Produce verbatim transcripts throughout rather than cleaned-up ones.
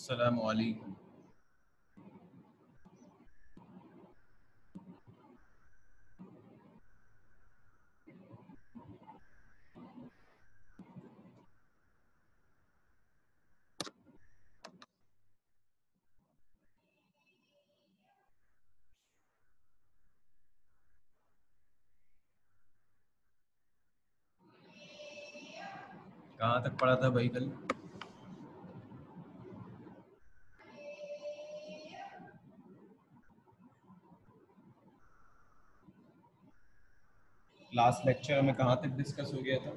अस्सलामु अलैकुम। कहाँ तक पढ़ा था भाई कल? लास्ट लेक्चर में कहाँ तक डिस्कस हो गया था?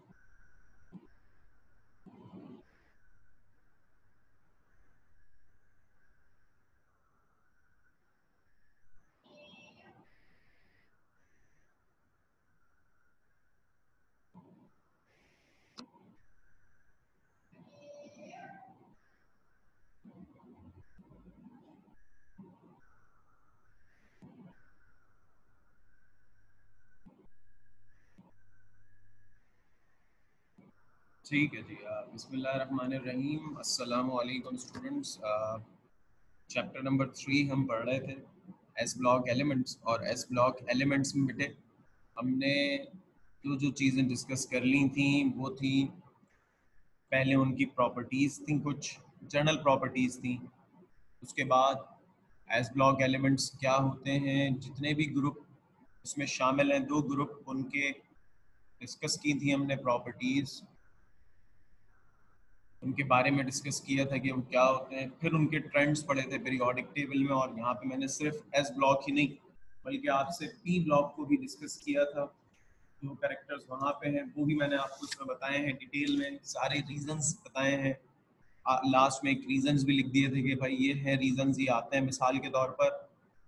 ठीक है जी। बिस्मिल्लाहिर्रहमानिर्रहीम। अस्सलामु अलैकुम स्टूडेंट्स। चैप्टर नंबर थ्री हम पढ़ रहे थे, एस ब्लॉक एलिमेंट्स। और एस ब्लॉक एलिमेंट्स में बेटे हमने जो जो चीज़ें डिस्कस कर ली थी वो थी, पहले उनकी प्रॉपर्टीज़ थी, कुछ जनरल प्रॉपर्टीज़ थी। उसके बाद एस ब्लॉक एलिमेंट्स क्या होते हैं, जितने भी ग्रुप इसमें शामिल हैं, दो ग्रुप उनके डिस्कस की थी हमने प्रॉपर्टीज़, उनके बारे में डिस्कस किया था कि वो क्या होते हैं। फिर उनके ट्रेंड्स पढ़े थे पीरियोडिक टेबल में। और यहाँ पे मैंने सिर्फ एस ब्लॉक ही नहीं बल्कि आपसे पी ब्लॉक को भी डिस्कस किया था। जो कैरेक्टर्स वहाँ पे हैं वो भी मैंने आपको उसमें बताए हैं, डिटेल में सारे रीजंस बताए हैं। लास्ट में एक रीजंस भी लिख दिए थे कि भाई ये है रीजंस, ये आते हैं। मिसाल के तौर पर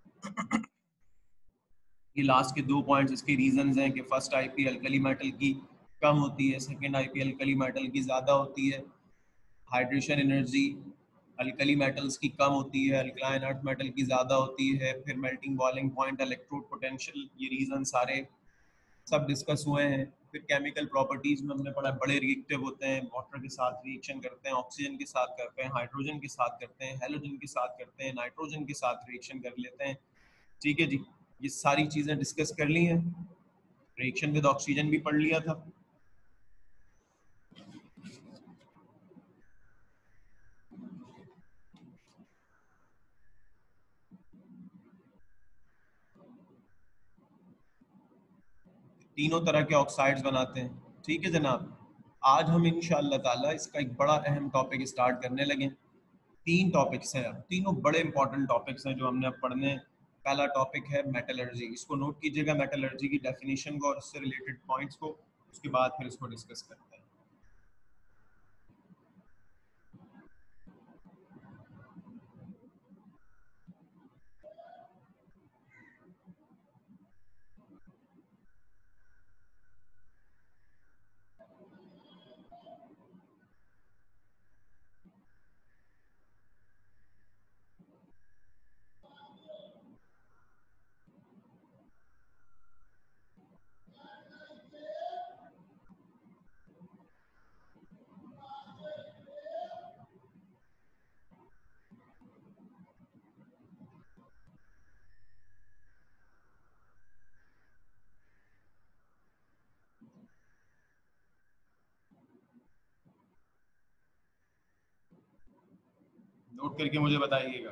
ये लास्ट के दो पॉइंट्स इसके रीजंस हैं कि फर्स्ट आईपी अल्कली मेटल की कम होती है, सेकंड आईपी अल्कली मेटल की ज़्यादा होती है। हाइड्रेशन एनर्जी अल्कली मेटल्स की कम होती है, अल्कलाइन अर्थ मेटल की ज़्यादा होती है। फिर melting boiling point, electrode potential, ये रीज़न सारे सब डिस्कस हुए हैं। फिर केमिकल प्रॉपर्टीज़ में हमने पढ़ा बड़े रिएक्टिव होते हैं, वाटर के साथ रिएक्शन करते हैं, ऑक्सीजन के साथ करते हैं, हाइड्रोजन के साथ करते हैं, हेलोजन के साथ करते हैं, नाइट्रोजन के साथ रिएक्शन कर लेते हैं। ठीक है जी, ये सारी चीज़ें डिस्कस कर ली हैं। रिएक्शन विद ऑक्सीजन भी पढ़ लिया था। तीनों तरह के ऑक्साइड्स बनाते हैं। ठीक है जनाब, आज हम इंशाअल्लाह ताला इसका एक बड़ा अहम टॉपिक स्टार्ट करने लगे। तीन टॉपिक्स हैं, अब तीनों बड़े इंपॉर्टेंट टॉपिक्स हैं जो हमने अब पढ़ने। पहला टॉपिक है मेटलर्जी। इसको नोट कीजिएगा, मेटलर्जी की डेफिनेशन को और उससे रिलेटेड पॉइंट्स को। उसके बाद फिर इसको डिस्कस करते हैं। नोट करके मुझे बताइएगा।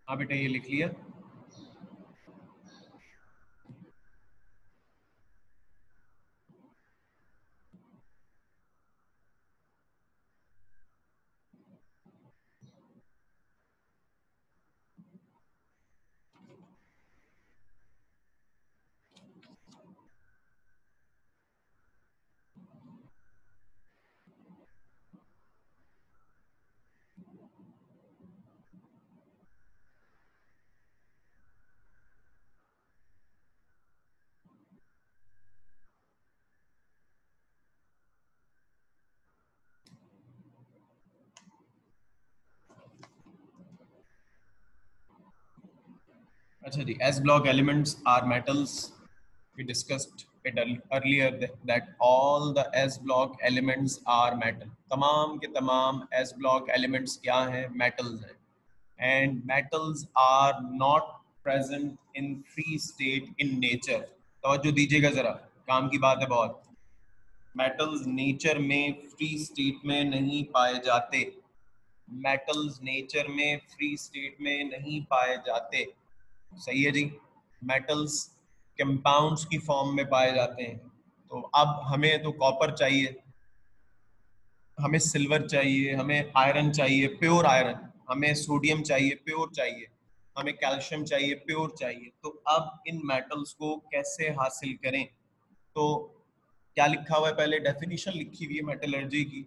हाँ बेटा ये लिख लिया। अच्छा जी, S block elements are metals. We discussed it earlier that, that all the S block elements are metal. तमाम के तमाम S block elements क्या हैं? Metals हैं. And metals are not present in free state in nature. तवज्जो दीजिएगा जरा, काम की बात है बहुत. Metals nature में free state में नहीं पाए जाते. Metals nature में free state में नहीं पाए जाते. सही है जी. मेटल्स कंपाउंड्स की फॉर्म में पाए जाते हैं. तो अब हमें तो कॉपर चाहिए, हमें सिल्वर चाहिए, हमें आयरन चाहिए, प्योर आयरन, हमें सोडियम चाहिए, प्योर चाहिए, हमें कैल्शियम चाहिए, प्योर चाहिए. तो अब इन मेटल्स को कैसे हासिल करें? तो क्या लिखा हुआ है? पहले डेफिनेशन लिखी हुई है मेटलर्जी की.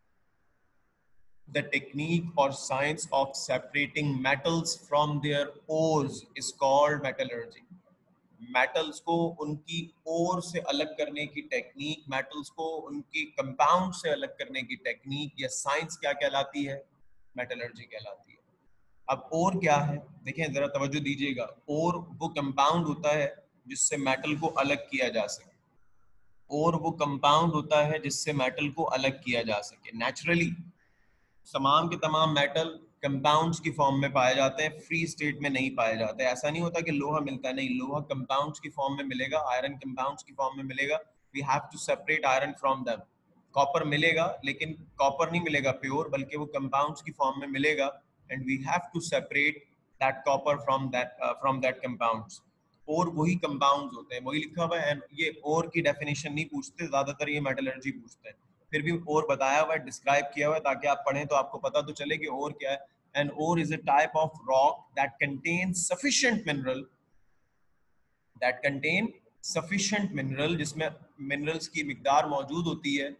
The technique or science of separating metals from their ores is called metallurgy. Metals को उनकी ओर से अलग करने की टेक्निक, मेटल्स को उनकी कंपाउंड से अलग करने की टेक्निक या साइंस क्या कहलाती है? मेटलर्जी कहलाती है. अब ओर क्या है? देखें जरा, तवज्जो दीजिएगा. ओर वो कंपाउंड होता है जिससे मेटल को अलग किया जा सके. और वो कंपाउंड होता है जिससे मेटल को अलग किया जा सके. नेचुरली तमाम के तमाम मेटल कंपाउंड्स की फॉर्म में पाए जाते हैं, फ्री स्टेट में नहीं पाए जाते. ऐसा नहीं होता कि लोहा मिलता है, नहीं, लोहा कंपाउंड्स की फॉर्म में मिलेगा, आयरन कंपाउंड्स की फॉर्म में मिलेगा. We have to separate iron from them. Copper मिलेगा, लेकिन कॉपर नहीं मिलेगा प्योर, बल्कि वो कंपाउंड्स की फॉर्म में मिलेगा. And we have to separate that copper from that from that compounds. और वही कंपाउंड्स होते हैं, वही लिखा हुआ है. ये और की डेफिनेशन नहीं पूछते ज्यादातर, ये मेटलर्जी पूछते हैं. फिर भी और बताया हुआ है, डिस्क्राइब किया हुआ है, ताकि आप पढ़ें तो आपको पता तो चले कि और क्या है. And ore is a type of rock that contains sufficient mineral, that contain sufficient mineral, जिसमें मिनरल्स की मिकदार मौजूद होती है.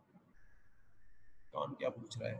कौन क्या पूछ रहा है?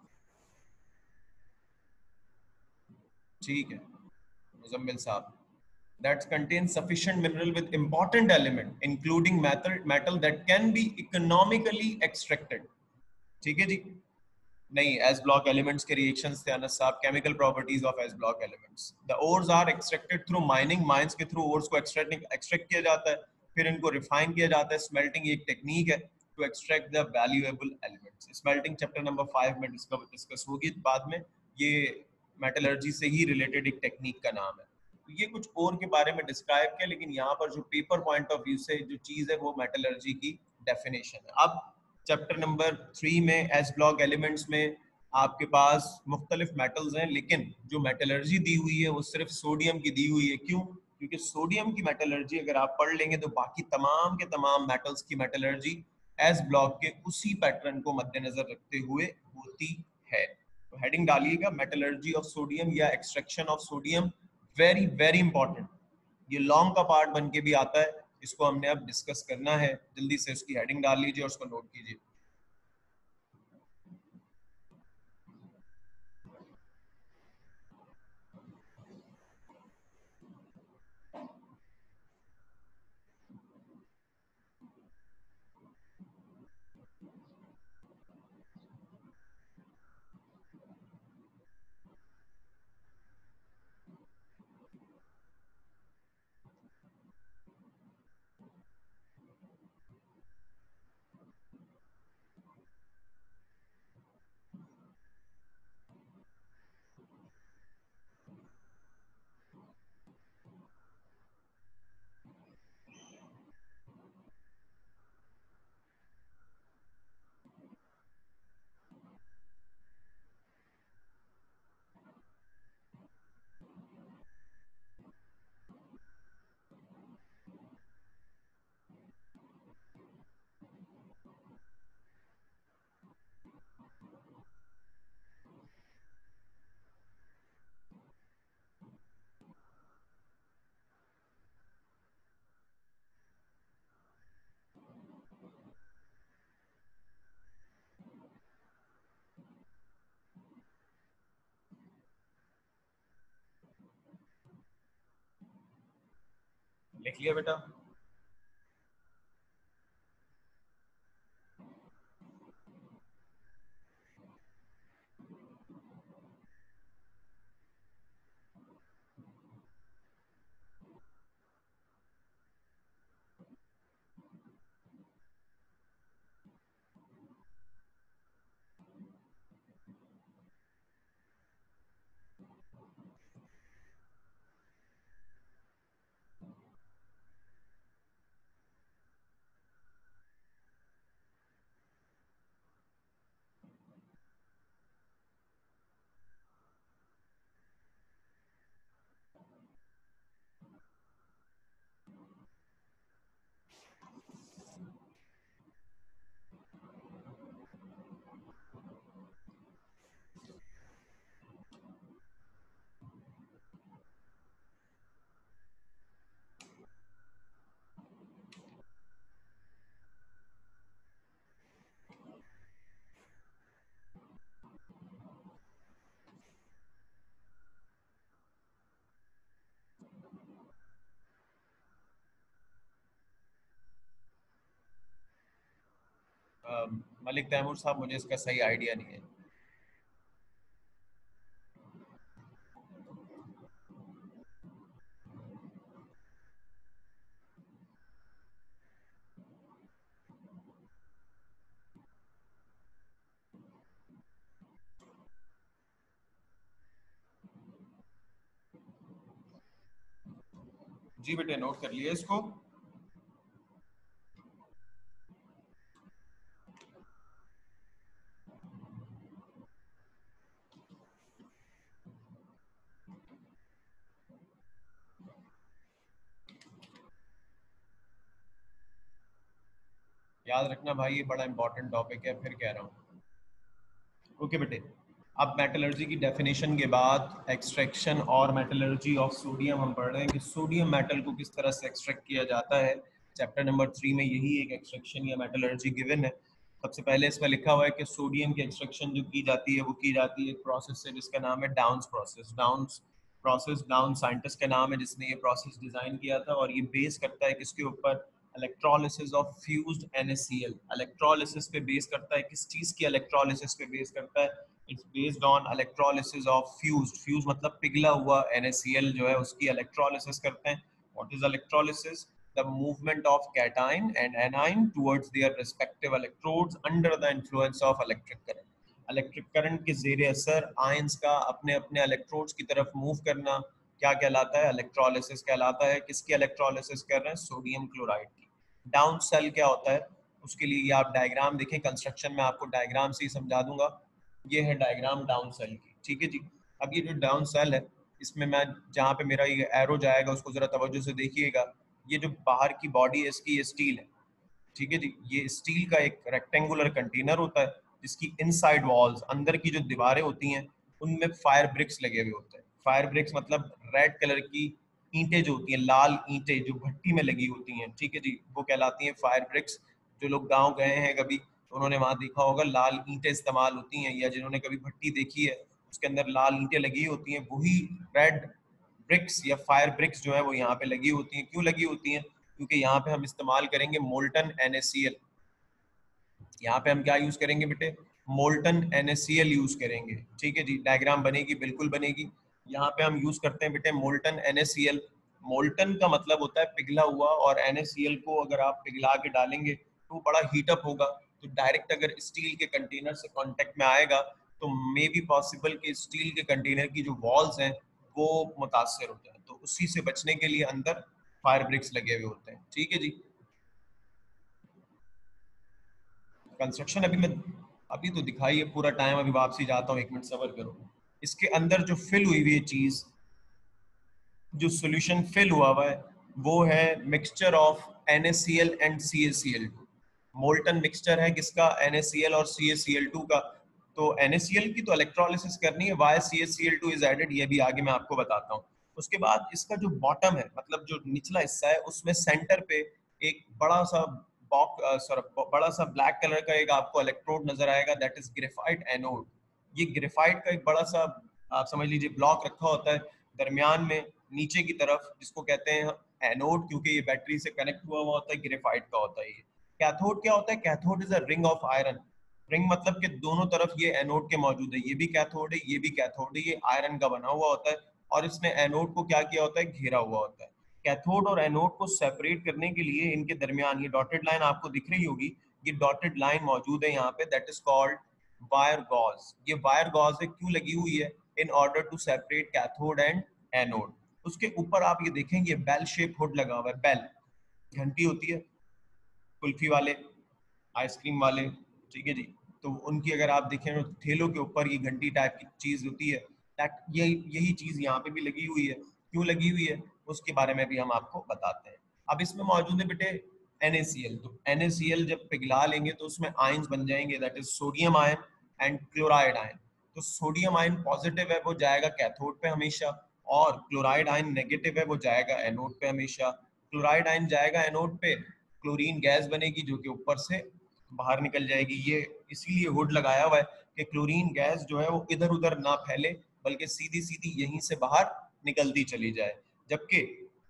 ठीक है मुजम्मिल साहब. that contains sufficient mineral with important element including metal metal that can be economically extracted. ठीक है जी. नहीं, एस ब्लॉक एलिमेंट्स के रिएक्शंस थे अनस साहब. Chemical properties of S block elements. The ores are extracted through mining. Mines के थ्रू ores को एक्सट्रैक्ट एक्सट्रैक्ट किया जाता है, फिर इनको रिफाइन किया जाता है. स्मेल्टिंग एक टेक्निक है to extract the valuable elements. Smelting chapter number five में डिस्कस होगी बाद में. ये मेटलर्जी से ही रिलेटेड एक टेक्निक का नाम है. तो ये कुछ और के बारे में डिस्क्राइब किया, लेकिन यहाँ पर जो पेपर पॉइंट ऑफ व्यू से जो चीज़ है वो मेटलर्जी की डेफिनेशन है. अब चैप्टर नंबर थ्री में एस ब्लॉक एलिमेंट्स में आपके पास मुख्तलिफ मेटल्स हैं, लेकिन जो मेटलर्जी दी हुई है वो सिर्फ सोडियम की दी हुई है. क्यों? क्योंकि सोडियम की मेटलर्जी अगर आप पढ़ लेंगे तो बाकी तमाम के तमाम मेटल्स की मेटलर्जी एस ब्लॉक के उसी पैटर्न को मद्देनजर रखते हुए होती है. तो हेडिंग डालिएगा, मेटलर्जी ऑफ सोडियम या extraction of sodium. Very very important. ये लॉन्ग का पार्ट बन के भी आता है, इसको हमने अब डिस्कस करना है. जल्दी से उसकी हेडिंग डाल लीजिए और उसको नोट कीजिए. लिख लिया बेटा? मलिक तैमूर साहब, मुझे इसका सही आइडिया नहीं है। जी बेटे, नोट कर लिया इसको। याद रखना भाई, ये बड़ा इंपॉर्टेंट टॉपिक है, फिर कह रहा हूँ। ओके बेटे, अब मेटलर्जी की डेफिनेशन के बाद एक्सट्रैक्शन और मेटलर्जी ऑफ सोडियम हम पढ़ रहे हैं कि सोडियम मेटल को किस तरह से एक्सट्रैक्ट किया जाता है। चैप्टर नंबर थ्री में यही एक एक्सट्रैक्शन या मेटलर्जी गिवन है। सबसे पहले इसमें लिखा हुआ है कि सोडियम की एक्सट्रैक्शन जो की जाती है वो की जाती है एक प्रोसेस से जिसका नाम है Downs process. Downs process, Down scientist का नाम है जिसने ये प्रोसेस डिजाइन किया था, और ये बेस करता है किसके ऊपर? Electrolysis of fused NaCl. Electrolysis पे बेस करता है, किस चीज की इलेक्ट्रोलिसिस पे बेस करता है? It's based on electrolysis of fused, fuse मतलब पिघला हुआ एनएसीएल जो है उसकी इलेक्ट्रोलिसिस करते हैं। What is electrolysis? the movement of cation and anion towards their respective electrodes under the influence of electric current. Electric current के जेर असर आयंस का अपने अपने इलेक्ट्रोड्स की तरफ मूव करना क्या कहलाता है? इलेक्ट्रोलिसिस कहलाता है। किसकी इलेक्ट्रोलिसिस कर रहे हैं? सोडियम क्लोराइड की। डाउन सेल क्या होता है? उसके लिए ये आप डायग्राम देखें, कंस्ट्रक्शन में आपको डायग्राम से ही समझा दूंगा। ये है डायग्राम डाउन सेल की, ठीक है जी। अब ये जो डाउन सेल है, इसमें मैं जहाँ पे मेरा ये एरो जाएगा उसको जरा तवज्जो से देखिएगा। ये जो बाहर की बॉडी है इसकी, ये स्टील है, ठीक है जी। ये स्टील का एक रेक्टेंगुलर कंटेनर होता है जिसकी इनसाइड वॉल्स, अंदर की जो दीवारें होती हैं, उनमें फायर ब्रिक्स लगे हुए होते हैं। फायर ब्रिक्स मतलब रेड कलर की ईंटें जो होती हैं, लाल ईंटें जो भट्टी में लगी होती हैं, ठीक है जी, वो कहलाती हैं फायर ब्रिक्स। जो लोग गांव गए हैं कभी, उन्होंने वहां देखा होगा लाल ईंटें इस्तेमाल होती हैं, या जिन्होंने कभी भट्टी देखी है उसके अंदर लाल ईंटें लगी होती हैं, वही रेड ब्रिक्स या फायर ब्रिक्स जो है वो यहाँ पे लगी होती हैं। क्यों लगी होती हैं? क्योंकि यहाँ पे हम इस्तेमाल करेंगे मोल्टन एनएसीएल। यहाँ पे हम क्या यूज करेंगे बेटे? मोल्टन एनएसीएल यूज करेंगे, ठीक है जी। डायग्राम बनेगी, बिल्कुल बनेगी। यहाँ पे हम यूज करते हैं बेटे मोल्टन एनएसीएल। मोल्टन का मतलब होता है पिघला हुआ, और एनएसीएल को अगर आप पिघला के डालेंगे तो बड़ा हीटअप होगा, तो डायरेक्ट अगर स्टील के कंटेनर से कांटेक्ट में आएगा तो मे बी पॉसिबल कि स्टील के कंटेनर की जो वॉल्स हैं वो मुतासर हो जाए। तो उसी से बचने के लिए अंदर फायर ब्रिक्स लगे हुए होते हैं, ठीक है जी। कंस्ट्रक्शन अभी मैं अभी तो दिखाई है पूरा टाइम, अभी वापसी जाता हूँ, एक मिनट सबर करो। इसके अंदर जो फिल हुई हुई चीज, जो सॉल्यूशन फिल हुआ हुआ है, वो है mixture of NaCl and CaCl two. Molten mixture है किसका? NaCl और C a C l two का। तो NaCl की तो इलेक्ट्रोलिसिस करनी है, why C a C l two is added ये भी आगे मैं आपको बताता हूँ। उसके बाद इसका जो बॉटम है, मतलब जो निचला हिस्सा है, उसमें सेंटर पे एक बड़ा सा बॉक सॉरी बड़ा सा ब्लैक कलर का एक आपको इलेक्ट्रोड नजर आएगा, दैट इज ग्रेफाइट एनोड। ये ग्रेफाइट का एक बड़ा सा आप समझ लीजिए ब्लॉक रखा होता है, दरमियान में नीचे की तरफ, जिसको कहते हैं एनोड, क्योंकि ये बैटरी से कनेक्ट हुआ हुआ होता है, ग्रेफाइट का होता है ये। कैथोड क्या होता है? Cathode is a ring of iron. Ring मतलब कि दोनों तरफ ये एनोड के मौजूद है, ये भी कैथोड है, ये भी कैथोड है, ये आयरन का बना हुआ होता है, और इसने एनोड को क्या किया होता है? घेरा हुआ होता है। कैथोड और एनोड को सेपरेट करने के लिए इनके दरमियान ये डॉटेड लाइन आपको दिख रही होगी, ये डॉटेड लाइन मौजूद है यहाँ पे, that is called wire gauze. ये वायर गॉज है, क्यों लगी हुई है? In order to separate cathode and anode. उसके ऊपर आप ये देखेंगे बेल शेप हुड लगा हुआ है। बेल घंटी होती है, कुल्फी वाले, आइसक्रीम वाले, ठीक है जी, तो उनकी अगर आप देखें तो ठेलों के ऊपर ये घंटी टाइप की चीज होती है, यही यही चीज यहाँ पे भी लगी हुई है। क्यों लगी हुई है उसके बारे में भी हम आपको बताते हैं। अब इसमें मौजूद है बेटे NaCl। तो NaCl जब पिघला लेंगे तो उसमें आयंस बन जाएंगे, that is sodium ion and chloride ion. तो सोडियम आयन पॉजिटिव है, वो जाएगा कैथोड पे हमेशा, और क्लोराइड आयन नेगेटिव है, वो जाएगा एनोड पे हमेशा। क्लोराइड आयन जाएगा एनोड पे, क्लोरीन गैस बनेगी जो कि ऊपर से बाहर निकल जाएगी। ये इसीलिए हुड लगाया हुआ है कि क्लोरीन गैस जो है वो इधर उधर ना फैले, बल्कि सीधी सीधी यहीं से बाहर निकलती चली जाए। जबकि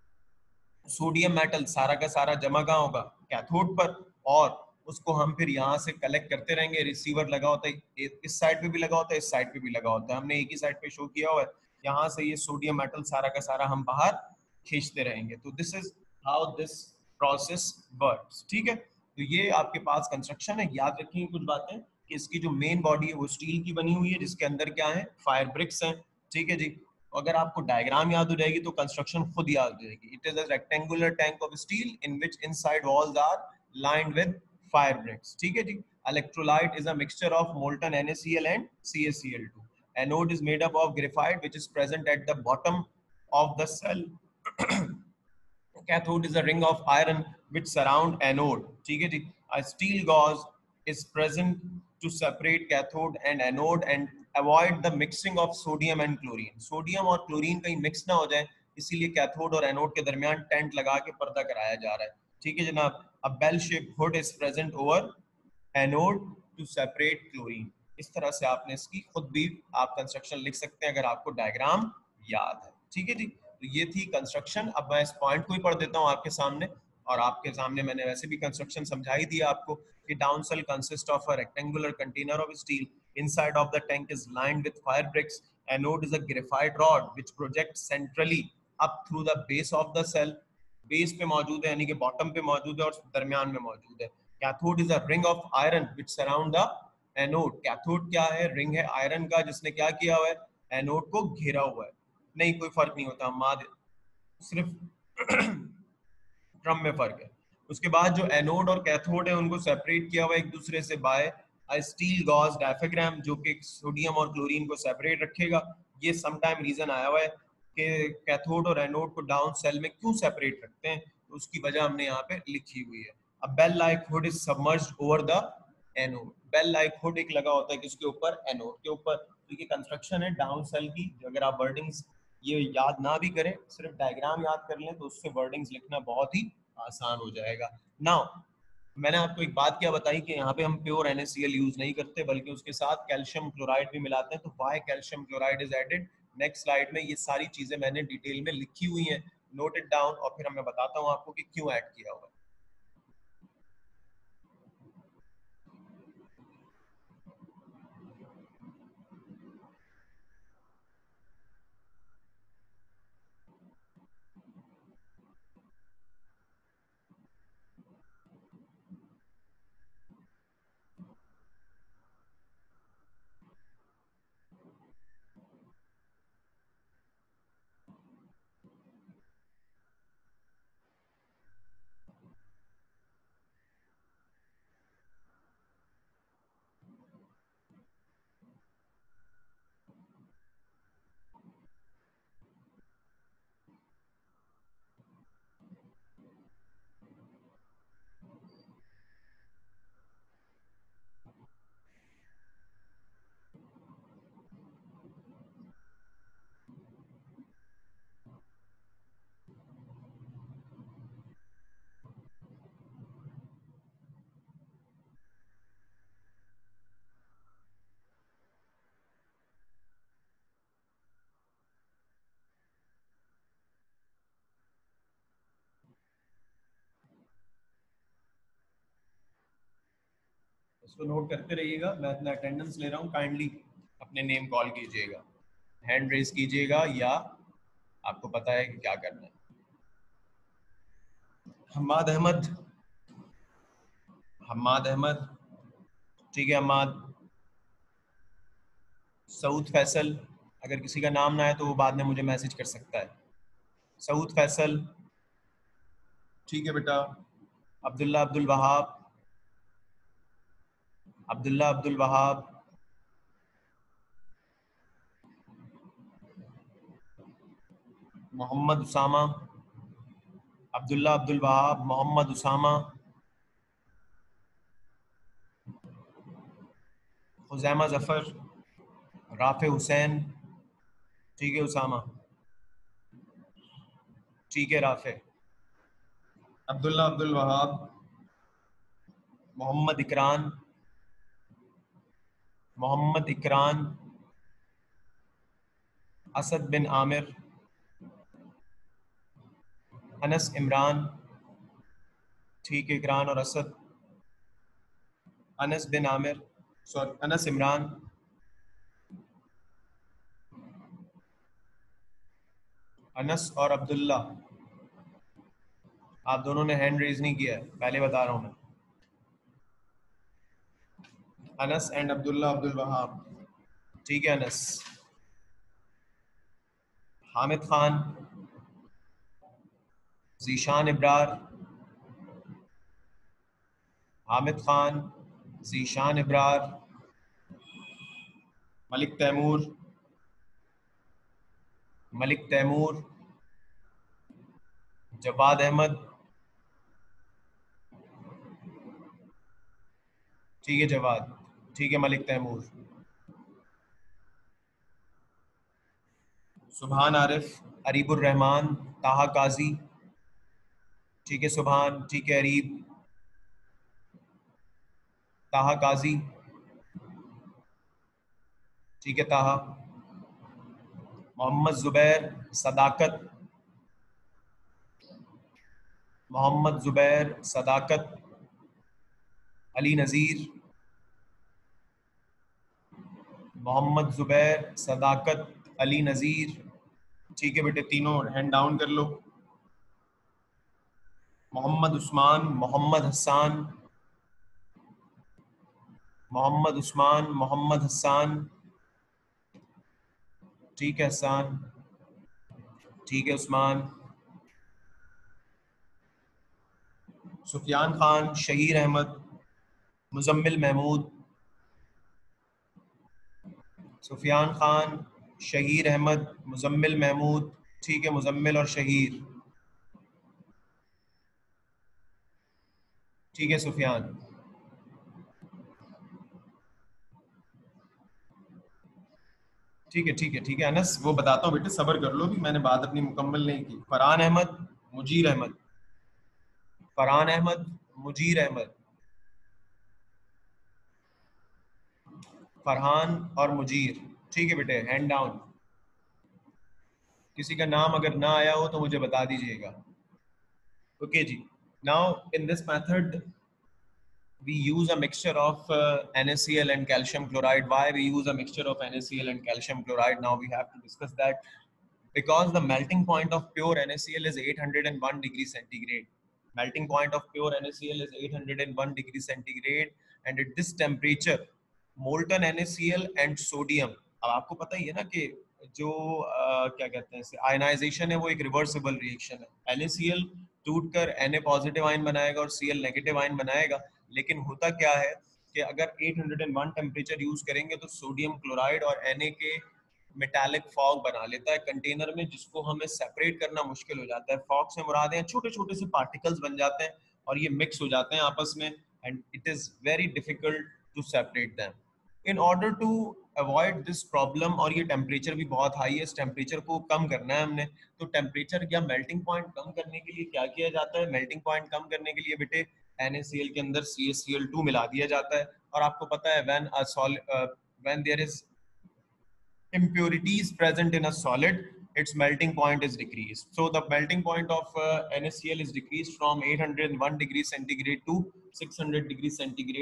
सोडियम मेटल सारा का सारा जमा कहाँ होगा? कैथोड पर, और उसको हम फिर यहाँ से कलेक्ट करते रहेंगे। रिसीवर लगा होता है, इस साइड पे भी लगा होता है, इस साइड पे भी लगा होता है, हमने एक ही साइड पे शो किया हुआ है। यहाँ से ये सोडियम मेटल सारा का सारा हम बाहर खींचते रहेंगे। तो this is how this process works, ठीक है। तो ये आपके पास कंस्ट्रक्शन है। याद रखिए कुछ बातें कि इसकी जो मेन बॉडी है वो स्टील की बनी हुई है, जिसके अंदर क्या है? फायर ब्रिक्स हैं, ठीक है जी। अगर आपको डायग्राम याद हो जाएगी तो कंस्ट्रक्शन खुद याद हो जाएगी। It is a rectangular tank of steel in which inside walls are lined with fire bricks, ठीक है जी। Electrolyte is a mixture of molten NaCl and C a C l two. Anode is made up of graphite which is present at the bottom of the cell. Cathode is a ring of iron which surround anode, ठीक है जी। A steel gauze is present to separate cathode and anode and avoid the mixing of sodium and chlorine. Sodium और chlorine कहीं mix ना हो जाए, इसीलिए cathode और एनोड के दरमियान टेंट लगा के पर्दा कराया जा रहा है, ठीक है जनाब। A bell shaped hood is present over anode to separate chlorine. इस तरह से आपने इसकी खुद भी आप कंस्ट्रक्शन लिख सकते हैं अगर आपको डायग्राम याद है, ठीक है जी। तो ये थी कंस्ट्रक्शन। अब मैं इस पॉइंट को ही पढ़ देता हूँ आपके सामने, और आपके सामने मैंने वैसे भी कंस्ट्रक्शन समझा ही दिया आपको कि Down cell consist of a rectangular container of steel, inside of the tank is lined with fire bricks, anode is a graphite rod which projects centrally up through the base of the cell. Base पे मौजूद है, यानी कि bottom पे मौजूद है, और दरमियान में मौजूद है। Cathode is a ring of iron which surround the anode. Cathode क्या है? रिंग है आयरन का, जिसने क्या किया हुआ है? एनोड को घेरा हुआ है। नहीं, कोई फर्क नहीं होता, माद सिर्फ क्रम में फर्क है। उसके बाद जो एनोड और कैथोड है उनको सेपरेट किया हुआ एक दूसरे से by a steel gauze diaphragm, जो कि सोडियम और क्लोरीन को सेपरेट रखेगा। ये सम टाइम रीजन आया हुआ है कि कैथोड और एनोड को डाउन सेल में क्यों सेपरेट रखते हैं, तो उसकी वजह हमने यहाँ पे लिखी हुई है। अब bell like hood is submerged over the anode. Bell like hood एक लगा होता है किसके ऊपर? एनोड के ऊपर। तो ये कंस्ट्रक्शन है डाउन सेल की। अगर आप वर्डिंग्स ये याद ना भी करें, सिर्फ डायग्राम याद कर लें, तो उससे वर्डिंग्स लिखना बहुत ही आसान हो जाएगा। नाउ मैंने आपको एक बात क्या बताई कि यहाँ पे हम प्योर NaCl यूज नहीं करते, बल्कि उसके साथ कैल्शियम क्लोराइड भी मिलाते हैं। तो why calcium chloride is added? Next slide में ये सारी चीजें मैंने डिटेल में लिखी हुई हैं, नोट इट डाउन, और फिर मैं बताता हूँ आपको कि क्यों ऐड किया हुआ है। इसको नोट करते रहिएगा। मैं अपना अटेंडेंस ले रहा हूँ, काइंडली अपने नेम कॉल कीजिएगा, हैंड रेज कीजिएगा, या आपको पता है कि क्या करना है। हम्माद अहमद, हम्माद अहमद, ठीक है हम्माद। सऊद फैसल, अगर किसी का नाम ना है तो वो बाद में मुझे मैसेज कर सकता है। सऊद फैसल, ठीक है बेटा। अब्दुल्ला अब्दुल वहाब, अब्दुल्ला अब्दुल वहाब, मोहम्मद उसामा, अब्दुल्ला अब्दुल वहाब, मोहम्मद उसामा, खुजैमा जफर, राफे हुसैन, ठीक है उसामा, ठीक है राफे। अब्दुल्ला अब्दुल वहाब, मोहम्मद इकरान, मोहम्मद इकरान, असद बिन आमिर, अनस इमरान, ठीक है इकरान और असद। अनस बिन आमिर, सॉरी अनस इमरान, अनस और अब्दुल्ला, आप दोनों ने हैंड रेज नहीं किया है, पहले बता रहा हूं मैं। अनस एंड अब्दुल्ला अब्दुल वहाब, ठीक है अनस। हामिद खान, जीशान इब्रार, हामिद खान, जीशान इब्रार, मलिक तैमूर, मलिक तैमूर, जवाद अहमद, ठीक है जवाद, ठीक है मलिक तैमूर। सुभान आरिफ, अरीबुर रहमान, ताहा काजी, ठीक है सुभान, ठीक है अरीब, ताहा काजी, ठीक है ताहा। मोहम्मद जुबैर, सदाकत, मोहम्मद जुबैर, सदाकत, अली नज़ीर, मोहम्मद जुबैर, सदाकत, अली नज़ीर, ठीक है बेटे तीनों हैंड डाउन कर लो। मोहम्मद उस्मान, मोहम्मद हसान, मोहम्मद उस्मान, मोहम्मद हसान, ठीक है हसान, ठीक है उस्मान। सुफियान खान, शहीर अहमद, मुजम्मिल महमूद, सुफियान खान, शहीर अहमद, मुजम्मिल महमूद, ठीक है मुजम्मिल और शहीर, ठीक है सुफियान। ठीक है ठीक है ठीक है अनस, वो बताता हूँ बेटे, सब्र कर लो, भी मैंने बात अपनी मुकम्मल नहीं की। फरहान अहमद, मुजीर अहमद, फरहान अहमद, मुजीर अहमद, फरहान और मुजीर, ठीक है बेटे हैंड डाउन। किसी का नाम अगर ना आया हो तो मुझे बता दीजिएगा। ओके जी, now in this method we use a mixture of uh, NaCl and calcium chloride. Why we use a mixture of NaCl and calcium chloride? Now we have to discuss that. Because the melting point of pure NaCl is eight hundred one degrees centigrade. Melting point of pure NaCl is eight hundred one degrees centigrade, and at this temperature, molten NaCl and sodium. अब आपको पता ही है ना कि जो uh, क्या कहते हैं आयनाइजेशन है वो एक रिवर्सिबल रिएक्शन है। NaCl टूटकर Na पॉजिटिव आयन बनाएगा और Cl नेगेटिव आयन बनाएगा, लेकिन होता क्या है कि अगर eight hundred one temperature use करेंगे तो सोडियम क्लोराइड और Na के मेटालिक फॉग बना लेता है कंटेनर में, जिसको हमें सेपरेट करना मुश्किल हो जाता है। फॉग से मुराद है छोटे छोटे से पार्टिकल्स बन जाते हैं और ये मिक्स हो जाते हैं आपस में, and it is very difficult to separate them. In order to avoid this problem, और ये टेम्परेचर भी बहुत हाई है, इस टेम्परेचर को कम करना है हमने, तो टेम्परेचर या मेल्टिंग पॉइंट कम करने के लिए क्या किया जाता है? मेल्टिंग पॉइंट कम करने के लिए बेटे NaCl के अंदर C a C l two मिला दिया जाता है। और आपको पता है when a solid uh, when there is impurities present in a solid, its melting point is decreased. So the melting point of uh, NaCl is decreased from eight hundred one degrees centigrade to six hundred degrees centigrade.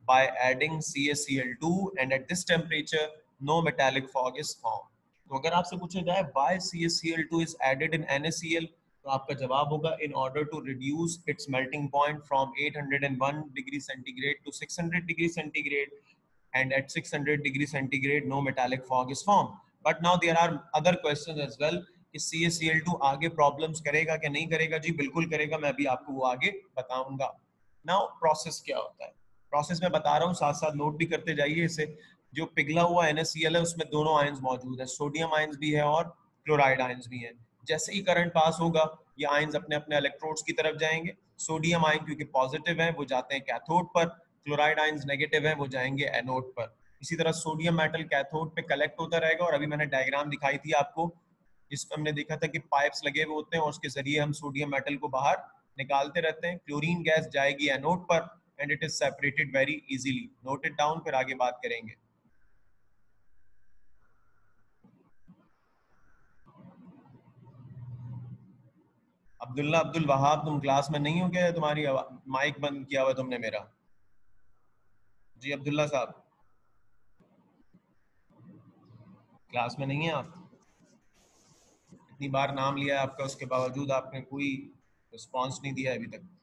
by adding C a C L two and at this temperature no metallic fog is formed. तो अगर आपसे पूछा जाए why C a C L two is added in NaCl, तो आपका जवाब होगा in order to reduce its melting point from eight hundred one degree centigrade to six hundred degree centigrade, and at six hundred degree centigrade no metallic fog is formed. But now there are other questions as well कि C a C L two आगे problems करेगा कि नहीं करेगा? जी बिल्कुल करेगा, मैं अभी आपको वो आगे बताऊंगा. नाउ प्रोसेस क्या होता है, प्रोसेस मैं बता रहा हूँ, साथ साथ नोट भी करते जाइए इसे. जो पिघला हुआ NaCl है उसमें दोनों आयंस मौजूद है, सोडियम आयंस भी है और क्लोराइड आयंस भी है. जैसे ही करंट पास होगा ये आयंस अपने अपने इलेक्ट्रोड्स की तरफ जाएंगे. सोडियम आयन क्योंकि पॉजिटिव है वो जाते हैं कैथोड पर, क्लोराइड आयंस नेगेटिव है वो जाएंगे एनोड पर. इसी तरह सोडियम मेटल कैथोड पे कलेक्ट होता रहेगा. और अभी मैंने डायग्राम दिखाई थी आपको जिसमें हमने देखा था कि पाइप्स लगे हुए होते हैं और उसके जरिए हम सोडियम मेटल को बाहर निकालते रहते हैं. क्लोरीन गैस जाएगी एनोड पर and it is separated very easily. Note it down, फिर आगे बात करेंगे. अब्दुल्ला अब्दुल वहाब, तुम क्लास में नहीं हो क्या? तुम्हारी माइक बंद किया हुआ तुमने मेरा. जी अब्दुल्ला साहब, क्लास में नहीं है आप? इतनी बार नाम लिया है आपका, उसके बावजूद आपने कोई रिस्पॉन्स नहीं दिया अभी तक.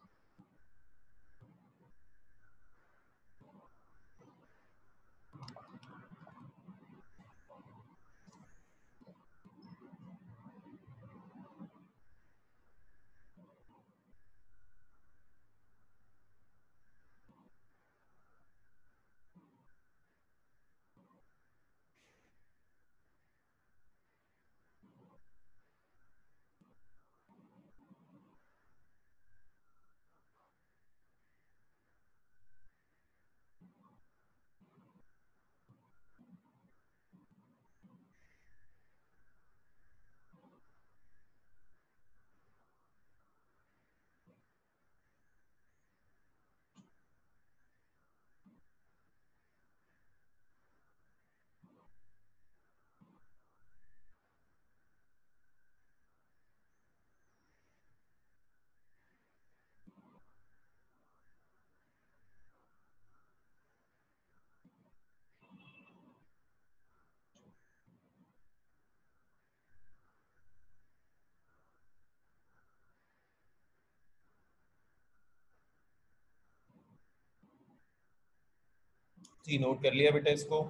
जी नोट कर लिया बेटा इसको.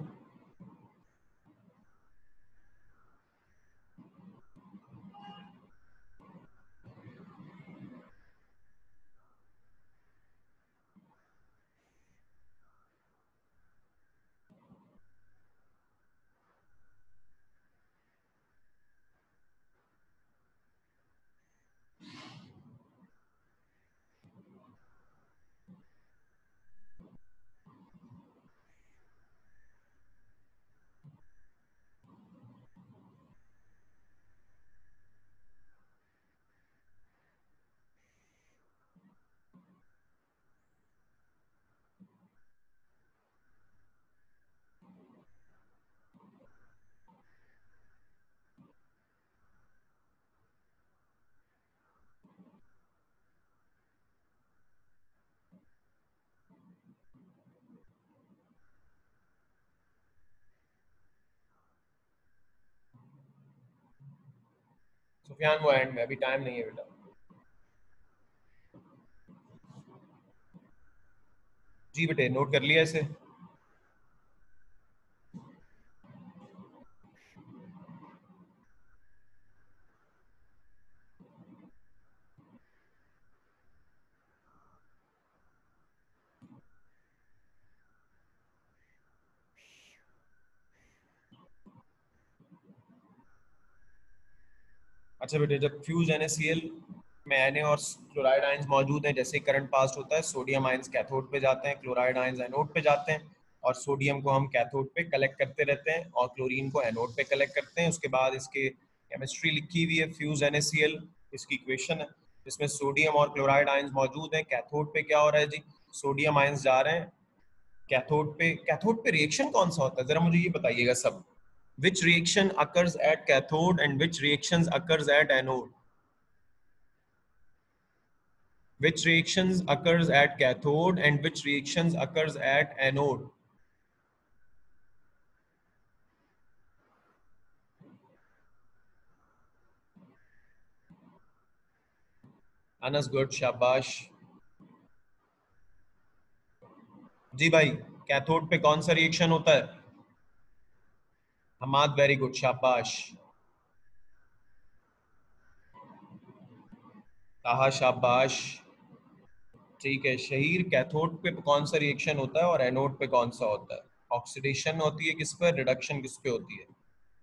सुफियान वो एंड में, अभी टाइम नहीं है बेटा. जी बेटे नोट कर लिया इसे. अच्छा बेटे, जब फ्यूज NaCl में Na और क्लोराइड आयंस मौजूद हैं, जैसे करंट पास होता है सोडियम आयंस कैथोड पे जाते हैं, क्लोराइड आयंस एनोड पे जाते हैं. और सोडियम को हम कैथोड पे कलेक्ट करते रहते हैं और क्लोरीन को एनोड पे कलेक्ट करते हैं. उसके बाद इसके केमिस्ट्री लिखी हुई है फ्यूज NaCl, इसकी इक्वेशन है जिसमें सोडियम और क्लोराइड आयंस मौजूद हैं. कैथोड पे क्या हो रहा है जी? सोडियम आयंस जा रहे हैं कैथोड पे. कैथोड पे रिएक्शन कौन सा होता है जरा मुझे ये बताइएगा सब. Which reaction occurs at cathode and which reactions occurs at anode? Which reactions occurs at cathode and which reactions occurs at anode? Anas good, शाबाश जी भाई। कैथोड पे कौन सा रिएक्शन होता है? हमाद, वेरी गुड, शाबाश। ताहा, शाबाश। ठीक है शहीर, कैथोड पे कौन सा रिएक्शन होता है और एनोड पे कौन सा होता है? ऑक्सीडेशन होती है किस पे, रिडक्शन किस पे होती है?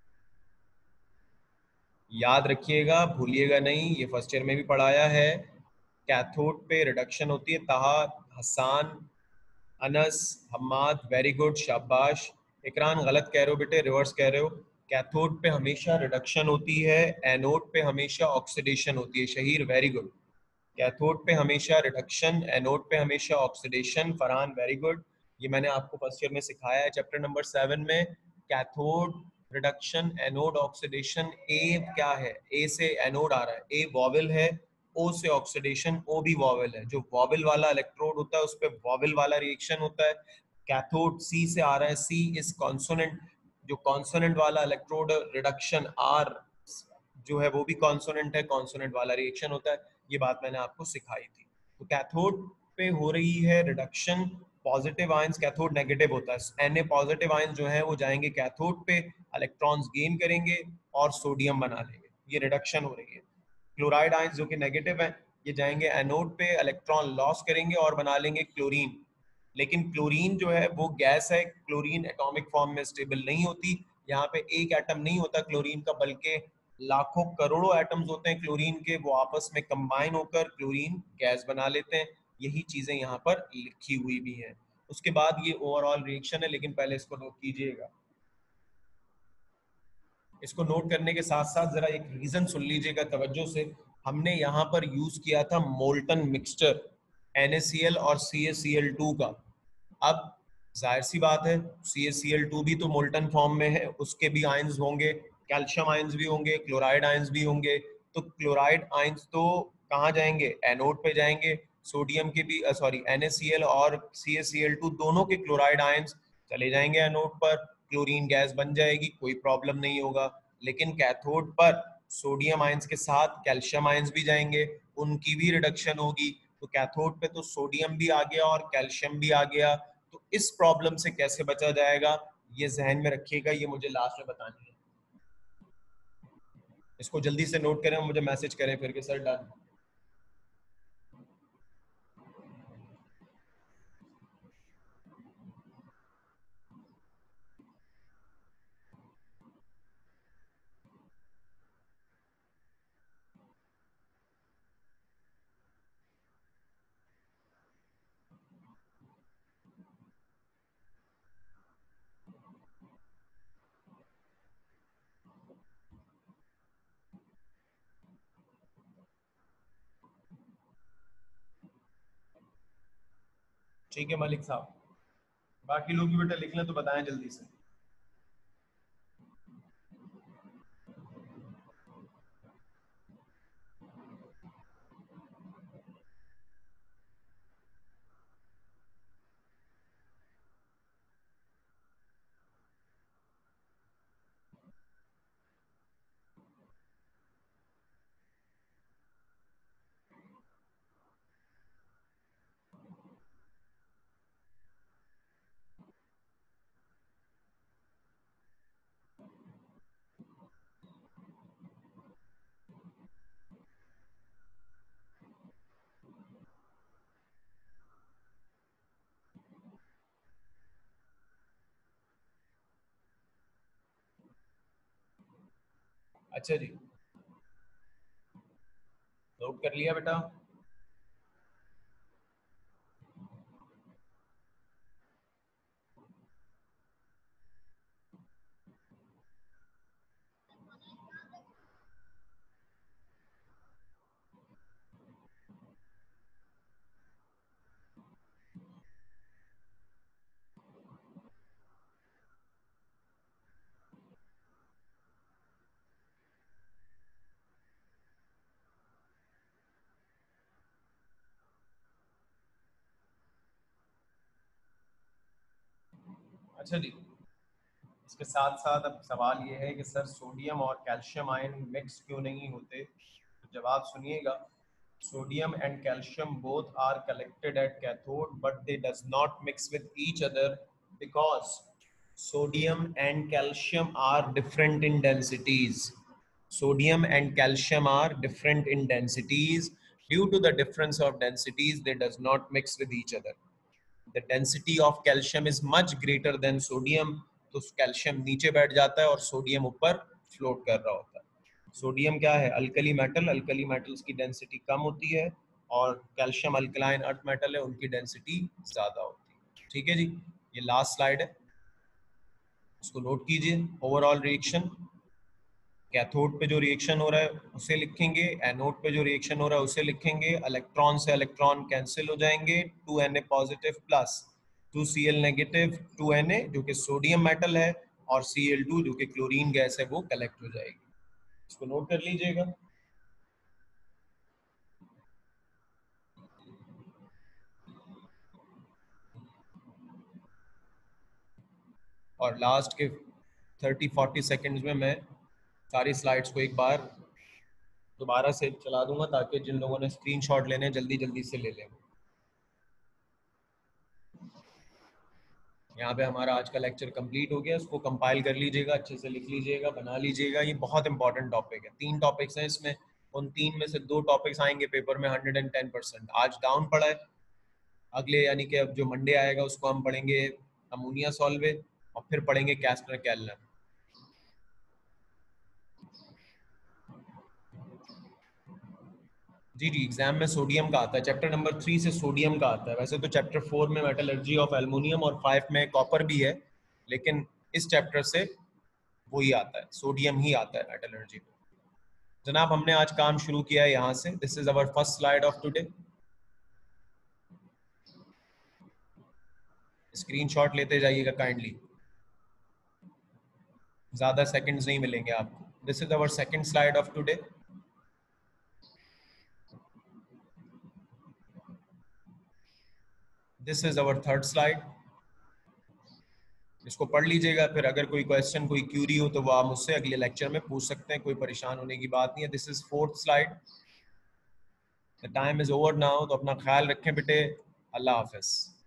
याद रखिएगा, भूलिएगा नहीं, ये फर्स्ट ईयर में भी पढ़ाया है। कैथोड पे रिडक्शन होती है। ताहा, हसान, अनस, हम्माद, वेरी गुड, शाबाश। इकरान गलत कह रहे हो बेटे, रिवर्स कह रहे हो। कैथोड पे हमेशा रिडक्शन होती है, एनोड पे हमेशा ऑक्सीडेशन होती है। Shaheer, very good. कैथोड पे हमेशा रिडक्शन, एनोड पे हमेशा ऑक्सीडेशन। Farhan, very good. ये मैंने आपको फर्स्ट ईयर में सिखाया है चैप्टर नंबर सेवन में। Cathode, reduction, anode, oxidation. A क्या है? ए से एनोड आ रहा है, ए वॉवेल है। ओ से ऑक्सीडेशन, ओ भी वॉवेल है। जो वॉवेल वाला इलेक्ट्रोड होता है उस पर वॉवेल वाला रिएक्शन होता है। कैथोड सी से आ रहा है, सी इज कॉन्सोनेंट। जो कॉन्सोनेंट वाला इलेक्ट्रोड, रिडक्शन आर जो है वो भी कॉन्सोनेंट है, कॉन्सोनेंट वाला रिएक्शन होता है। ये बात मैंने आपको सिखाई थी। तो कैथोड पे हो रही है reduction, positive ions, cathode negative होता है। एन ए पॉजिटिव आयंस जो है वो जाएंगे कैथोड पे, इलेक्ट्रॉन्स गेन करेंगे और सोडियम बना लेंगे। ये रिडक्शन हो रही है। क्लोराइड आयंस जो कि नेगेटिव है, ये जाएंगे एनोड पे, इलेक्ट्रॉन लॉस करेंगे और बना लेंगे क्लोरीन। लेकिन क्लोरीन जो है वो गैस है, क्लोरीन एटॉमिक फॉर्म में स्टेबल नहीं होती। यहाँ पे एक एटम नहीं होता क्लोरीन का, बल्कि लाखों करोड़ों एटम्स होते हैं क्लोरीन के, वो आपस में कंबाइन होकर क्लोरीन गैस बना लेते हैं। यही चीजें यहाँ पर लिखी हुई भी हैं। उसके बाद ये ओवरऑल रिएक्शन है, लेकिन पहले इसको नोट कीजिएगा। इसको नोट करने के साथ साथ जरा एक रीजन सुन लीजिएगा तवज्जो से। हमने यहाँ पर यूज किया था मोल्टन मिक्सचर NaCl और सी ए सी एल टू का। अब जाहिर सी बात है, सी ए सी एल टू भी तो मोल्टन फॉर्म में है, उसके भी आयंस होंगे, कैल्शियम आयंस भी होंगे, क्लोराइड आयंस भी होंगे। तो क्लोराइड आयंस तो कहाँ जाएंगे? एनोड पे जाएंगे। सोडियम के भी, सॉरी, NaCl और सी ए सी एल टू दोनों के क्लोराइड आयंस चले जाएंगे एनोड पर, क्लोरीन गैस बन जाएगी, कोई प्रॉब्लम नहीं होगा। लेकिन कैथोड पर सोडियम आयंस के साथ कैल्शियम आयंस भी जाएंगे, उनकी भी रिडक्शन होगी। तो कैथोड पे तो सोडियम भी आ गया और कैल्शियम भी आ गया। तो इस प्रॉब्लम से कैसे बचा जाएगा, ये जहन में रखिएगा, ये मुझे लास्ट में बतानी है। इसको जल्दी से नोट करें, मुझे मैसेज करें फिर के सर डन। ठीक है मलिक साहब, बाकी लोग भी बेटा लिख लें तो बताएं जल्दी से। अच्छा जी, नोट कर लिया बेटा। अच्छा जी, इसके साथ साथ अब सवाल ये है कि सर सोडियम और कैल्शियम आयन मिक्स क्यों नहीं होते? तो जवाब सुनिएगा। Sodium and calcium both are collected at cathode but they does not mix with each other because sodium and calcium are different in densities. Sodium and calcium are different in densities. Due to the difference of densities, they does not mix with each other. The density of calcium is much greater than sodium, तो calcium नीचे बैठ जाता है और sodium ऊपर float कर रहा होता है। सोडियम क्या है? Alkali metal. अल्कली मेटल्स की डेंसिटी कम होती है और कैल्शियम अल्कलाइन अर्थ मेटल है, उनकी डेंसिटी ज्यादा होती है। ठीक है जी, ये लास्ट स्लाइड है, इसको नोट कीजिए। ओवरऑल रिएक्शन, कैथोड पे जो रिएक्शन हो रहा है उसे लिखेंगे, एनोड पे जो रिएक्शन हो रहा है उसे लिखेंगे। इलेक्ट्रॉन से इलेक्ट्रॉन कैंसिल हो जाएंगे, two N A positive plus two C L negative, two N A जो कि सोडियम मेटल है और सी एल टू जो कि क्लोरीन गैस है वो कलेक्ट हो जाएगी। इसको नोट कर लीजिएगा। और लास्ट के थर्टी फोर्टी सेकेंड्स में मैं सारी स्लाइड्स को एक बार दोबारा से चला दूंगा ताकि जिन लोगों ने स्क्रीनशॉट लेने जल्दी जल्दी से ले लें। यहाँ पे हमारा आज का लेक्चर कंप्लीट हो गया, इसको कंपाइल कर लीजिएगा, अच्छे से लिख लीजिएगा, बना लीजिएगा। ये बहुत इंपॉर्टेंट टॉपिक है, तीन टॉपिक्स हैं इसमें, उन तीन में से दो टॉपिक्स आएंगे पेपर में हंड्रेड एंड टेन परसेंट। आज डाउन पड़ा है, अगले यानी कि अब जो मंडे आएगा उसको हम पढ़ेंगे अमोनिया सॉल्वेट और फिर पढ़ेंगे कैस्टर कैलन। जी जी, एग्जाम में सोडियम का आता है, चैप्टर नंबर थ्री से सोडियम का आता है। वैसे तो चैप्टर फोर में मेटलर्जी ऑफ एल्युमिनियम और फाइव में कॉपर भी है, लेकिन इस चैप्टर से वही आता है, सोडियम ही आता है मेटलर्जी में। जनाब हमने आज काम शुरू किया है यहाँ से। This is our first slide of today. Screenshot लेते जाइएगा काइंडली, ज्यादा सेकंड्स नहीं मिलेंगे आपको। This is our second slide of today. This is our third slide. इसको पढ़ लीजिएगा, फिर अगर कोई क्वेश्चन कोई क्यूरी हो तो वो आप मुझसे अगले लेक्चर में पूछ सकते हैं, कोई परेशान होने की बात नहीं है। This is fourth slide. The time is over now, तो अपना ख्याल रखें बेटे। अल्लाह हाफिज।